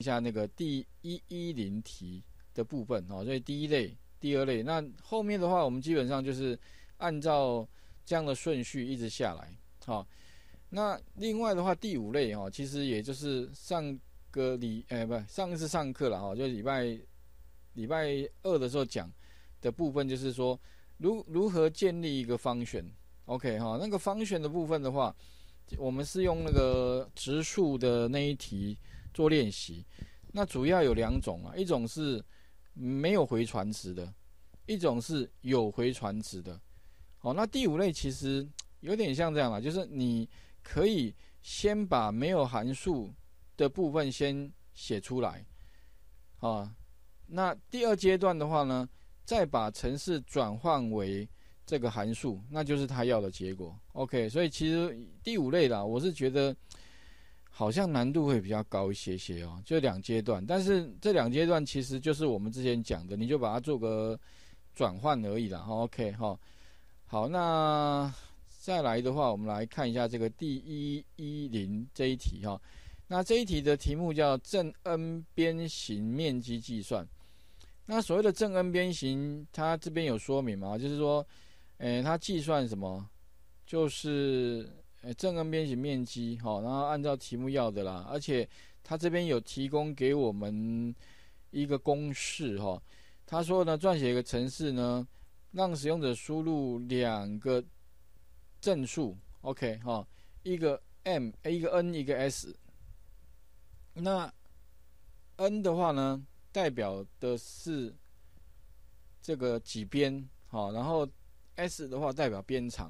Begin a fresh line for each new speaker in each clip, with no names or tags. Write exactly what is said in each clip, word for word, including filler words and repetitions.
一下那个第一一零题的部分哈，所以第一类、第二类，那后面的话我们基本上就是按照这样的顺序一直下来。好，那另外的话第五类哈，其实也就是上个礼哎不上一次上课了哈，就礼拜礼拜二的时候讲的部分，就是说如如何建立一个方选。OK 哈，那个方选的部分的话，我们是用那个直数的那一题做练习。那主要有两种啊，一种是没有回传值的，一种是有回传值的。好，那第五类其实有点像这样啦，就是你可以先把没有函数的部分先写出来，啊，那第二阶段的话呢，再把程式转换为这个函数，那就是他要的结果。OK， 所以其实第五类啦，我是觉得好像难度会比较高一些些哦，就两阶段，但是这两阶段其实就是我们之前讲的，你就把它做个转换而已啦。OK 哈，好，那再来的话，我们来看一下这个第一一零这一题哈。那这一题的题目叫正 n 边形面积计算。那所谓的正 n 边形，它这边有说明嘛？就是说，诶，它计算什么？就是诶正 n 边形面积，好，然后按照题目要的啦。而且它这边有提供给我们一个公式哈。他说呢，撰写一个程式呢，让使用者输入两个正数 ，OK 哈，一个 m， 一个 n， 一个 s。那 n 的话呢，代表的是这个几边，好，然后 s 的话代表边长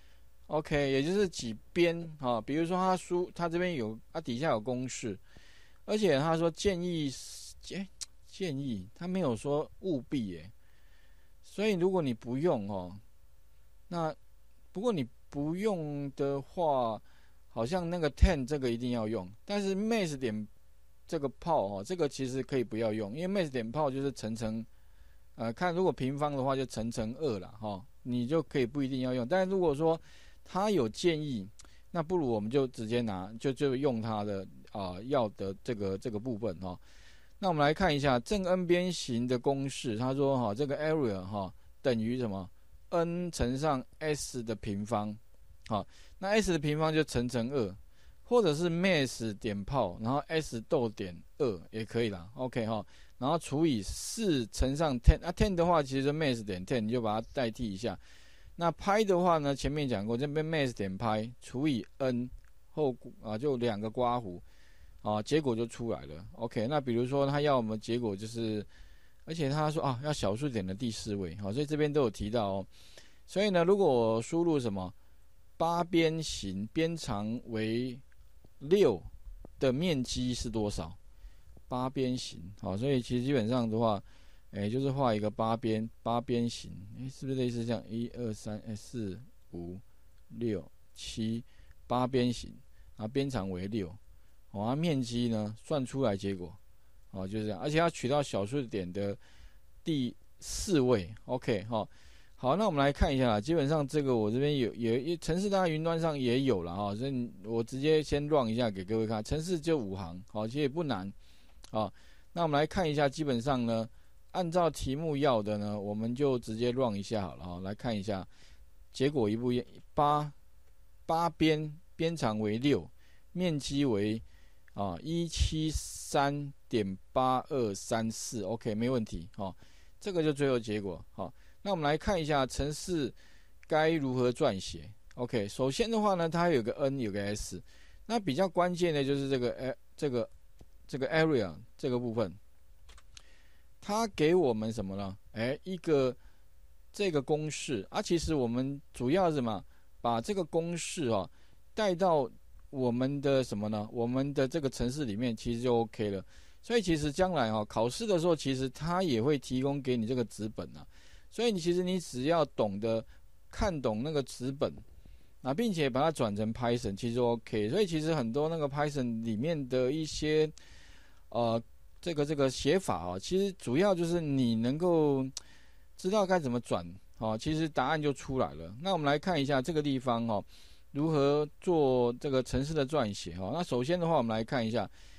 ，OK， 也就是几边，好，比如说他输，他这边有，他底下有公式，而且他说建议，建建议，他没有说务必耶，所以如果你不用哦，那不过你不用的话，好像那个 ten 这个一定要用，但是 max 点这个炮哦，这个其实可以不要用，因为 max 点炮就是乘乘，呃，看如果平方的话就乘乘二啦哈，你就可以不一定要用。但是如果说他有建议，那不如我们就直接拿，就就用他的啊、呃、要的这个这个部分哈。那我们来看一下正 n 边形的公式，他说哈这个 area 哈等于什么 n 乘上 s 的平方，好，那 s 的平方就乘乘二。或者是 max 点炮，然后 s 逗点二也可以啦 ，OK 哈，然后除以四乘上 ten， 啊 ten 的话其实 max 点 ten 你就把它代替一下。那派的话呢，前面讲过，这边 max 点派除以 n 后啊就两个刮弧啊，结果就出来了。OK， 那比如说他要我们结果就是，而且他说啊要小数点的第四位，好，所以这边都有提到哦。所以呢，如果我输入什么八边形边长为六的面积是多少？八边形，好，所以其实基本上的话，哎，就是画一个八边八边形，哎，是不是类似这样？一二三，哎，四五六七，八边形，啊，边长为六，好，啊，面积呢算出来结果，哦，就是这样，而且要取到小数点的第四位 ，OK 哈。好，那我们来看一下啦，基本上这个我这边有也程式，当然云端上也有了哈，所以我直接先 run 一下给各位看，程式就五行，好，其实也不难，好，那我们来看一下，基本上呢，按照题目要的呢，我们就直接 run 一下好了哈，来看一下结果一步一八八边边长为六，面积为啊一七三点八二三四 ，OK 没问题，好，这个就最后结果，好。那我们来看一下程式该如何撰写。OK， 首先的话呢，它有个 n， 有个 s， 那比较关键的就是这个这个这个 area 这个部分，它给我们什么呢？哎，一个这个公式啊，其实我们主要是什么？把这个公式啊带到我们的什么呢？我们的这个程式里面，其实就 OK 了。所以其实将来啊考试的时候，其实它也会提供给你这个纸本啊。所以你其实你只要懂得看懂那个词本啊，并且把它转成 Python， 其实 OK。所以其实很多那个 Python 里面的一些呃这个这个写法啊，其实主要就是你能够知道该怎么转啊，其实答案就出来了。那我们来看一下这个地方哦，如何做这个程式的撰写哈。那首先的话，我们来看一下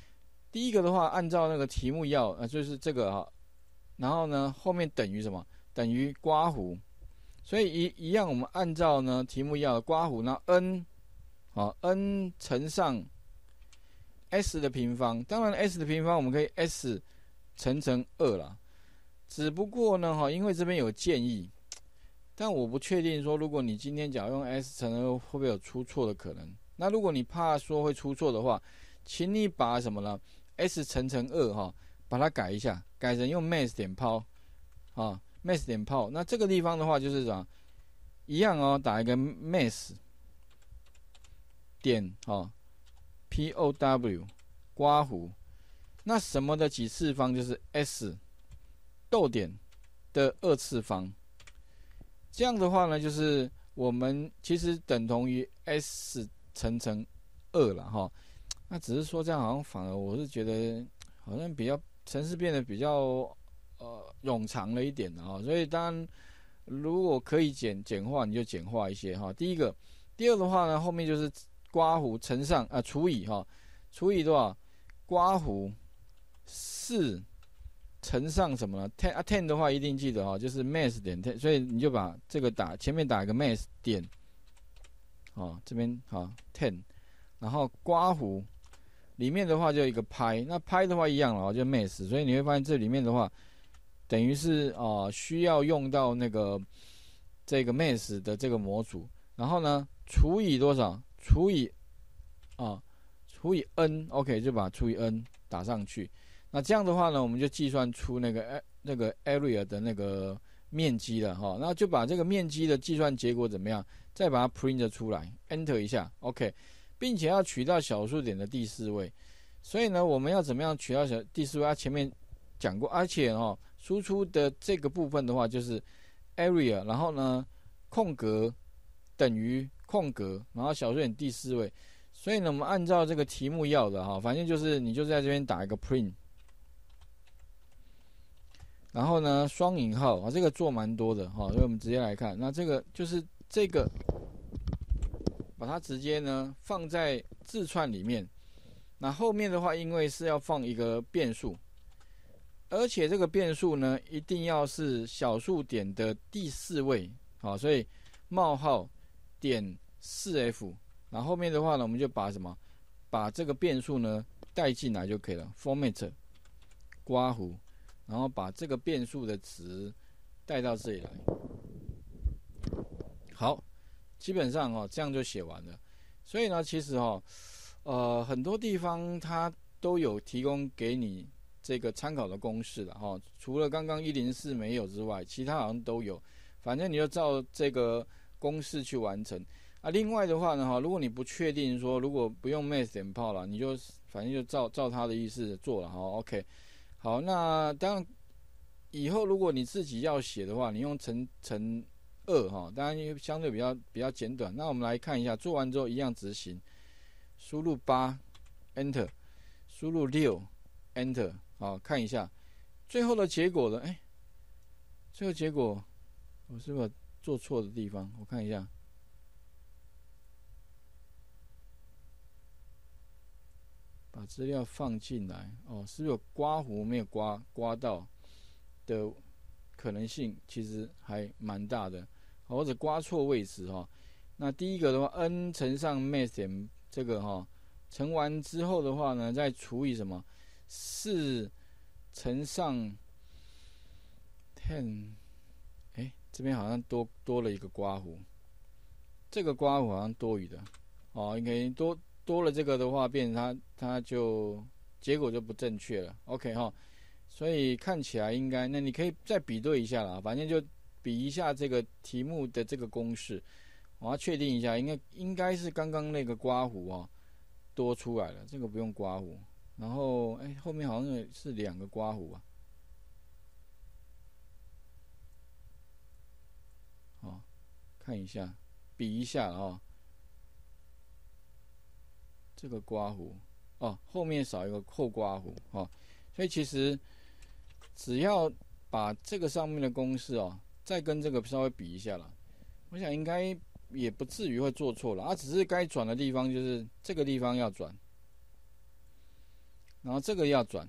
第一个的话，按照那个题目要，呃，就是这个哈，然后呢后面等于什么？等于刮弧，所以一一样，我们按照呢题目要的刮弧，那 n 啊 n 乘上 s 的平方，当然 s 的平方我们可以 s 乘乘二啦，只不过呢哈，因为这边有建议，但我不确定说，如果你今天假如用 s 乘二会不会有出错的可能？那如果你怕说会出错的话，请你把什么呢 ？s 乘乘二哈，把它改一下，改成用 mass 点抛啊 ，mass 点抛。那这个地方的话就是什么？一样哦，打一个 mass 点哈 ，pow 刮弧。那什么的几次方就是 s 逗点的二次方。这样的话呢，就是我们其实等同于 s 乘乘二了哈。那只是说这样好像反而我是觉得好像比较程式变得比较呃冗长了一点啊，所以当然如果可以简简化你就简化一些哈。第一个，第二的话呢，后面就是刮弧乘上啊、呃、除以哈，除以多少？刮弧四乘上什么呢 ？ten 啊 ten 的话一定记得哈，就是 mass 点 ten， 所以你就把这个打前面打一个 mass 点，哦这边好 ten， 然后刮弧。里面的话就有一个拍，那拍的话一样了，就 mass， 所以你会发现这里面的话，等于是啊、呃、需要用到那个这个 mass 的这个模组，然后呢除以多少？除以啊除以 n，OK、OK, 就把除以 n 打上去。那这样的话呢，我们就计算出那个那个 area 的那个面积了哈。那就把这个面积的计算结果怎么样？再把它 print 出来 ，enter 一下 ，OK。并且要取到小数点的第四位，所以呢，我们要怎么样取到小第四位？它、啊、前面讲过，而且哦，输出的这个部分的话就是 area， 然后呢，空格等于空格，然后小数点第四位。所以呢，我们按照这个题目要的哈，反正就是你就在这边打一个 print， 然后呢，双引号啊，这个做蛮多的哈，所以我们直接来看，那这个就是这个。把它直接呢放在字串里面，那后面的话，因为是要放一个变数，而且这个变数呢一定要是小数点的第四位，好，所以冒号点 四 F， 然后后面的话呢，我们就把什么，把这个变数呢带进来就可以了 ，format 刮弧，然后把这个变数的值带到这里来，好。基本上哦，这样就写完了。所以呢，其实哦，呃，很多地方它都有提供给你这个参考的公式了哈。除了刚刚一零四没有之外，其他好像都有。反正你就照这个公式去完成啊。另外的话呢，哈，如果你不确定说，如果不用 mass 点炮了，你就反正就照照他的意思做了哈。OK， 好，那当然以后如果你自己要写的话，你用乘乘。二哈，当然相对比较比较简短。那我们来看一下，做完之后一样执行，输入八 ，Enter， 输入六 ，Enter， 好，看一下最后的结果了。哎，最后结果我是不是有做错的地方？我看一下，把资料放进来。哦，是不是有刮弧没有刮刮到的可能性？其实还蛮大的。或者刮错位置哈，那第一个的话 ，n 乘上 mass 点这个哈，乘完之后的话呢，再除以什么？四乘上 ten， 哎，这边好像多多了一个刮弧，这个刮弧好像多余的哦，应该多多了这个的话，变成它它就结果就不正确了。OK 哈，所以看起来应该，那你可以再比对一下啦，反正就。比一下这个题目的这个公式，我要确定一下，应该应该是刚刚那个刮弧啊多出来了，这个不用刮弧。然后哎，后面好像是两个刮弧啊，哦，看一下，比一下哦，这个刮弧哦，后面少一个后刮弧哦，所以其实只要把这个上面的公式哦。再跟这个稍微比一下啦，我想应该也不至于会做错了啊，只是该转的地方就是这个地方要转， 然后这个要转，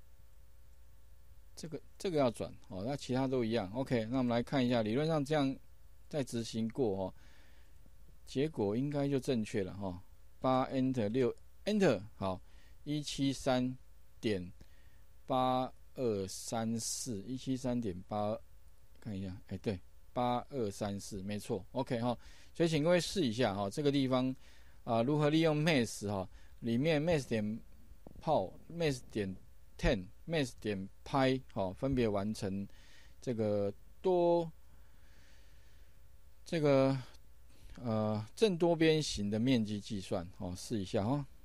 这个这个要转，哦，那其他都一样。OK， 那我们来看一下，理论上这样再执行过哦，结果应该就正确了哈、哦。八 Enter 六 Enter 好，一七三点八二三四，一七三点八，看一下，哎，对，八二三四，没错。OK 哈、哦，所以请各位试一下哈、哦，这个地方啊、呃，如何利用 Math 哈、哦，里面 Math 点 Pow、Math 点 ten、Math 点 Pi 好、哦，分别完成这个多这个呃正多边形的面积计算哦，试一下哈、哦。